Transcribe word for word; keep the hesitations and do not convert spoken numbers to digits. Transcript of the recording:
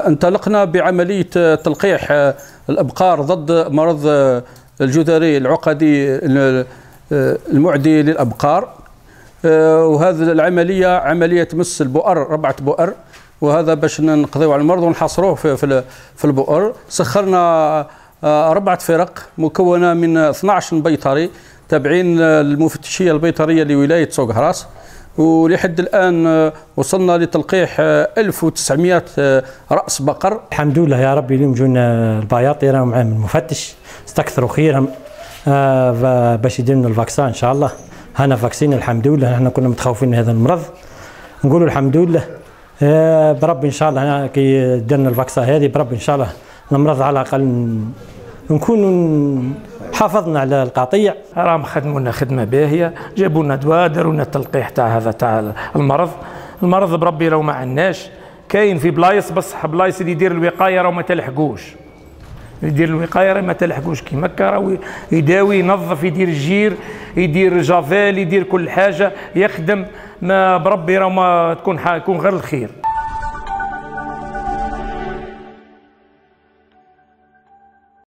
انطلقنا بعملية تلقيح الأبقار ضد مرض الجدري العقدي المعدي للأبقار، وهذه العملية عملية تمس البؤر، ربعة بؤر، وهذا باش نقضيو على المرض ونحاصروه في في البؤر. سخرنا أربعة فرق مكونة من اثناعش بيطري تابعين المفتشية البيطرية لولاية سوق هراس، ولحد الآن وصلنا لتلقيح ألف وتسعمائة رأس بقر. الحمد لله يا ربي اليوم جونا البياطي راهم معاهم المفتش، استكثروا خيرهم آه باش يديروا لنا الفاكسان ان شاء الله. هنا فاكسين الحمد لله، احنا كنا متخوفين من هذا المرض، نقولوا الحمد لله آه بربي ان شاء الله. كي درنا الفاكسان هذه بربي ان شاء الله المرض على الاقل نكونوا حافظنا على القطيع. راهم خدموا لنا خدمه باهيه، جابوا لنا دواء، داروا لنا التلقيح تاع هذا تاع المرض. المرض بربي راهو ما عندناش، كاين في بلايص بصح بلايص اللي يدير الوقايه راهو ما تلحقوش، يدير الوقايه راه ما تلحقوش كيما هكا، راهو يداوي ينظف يدير الجير يدير جافيل يدير كل حاجه يخدم، ما بربي راه ما تكون يكون غير الخير.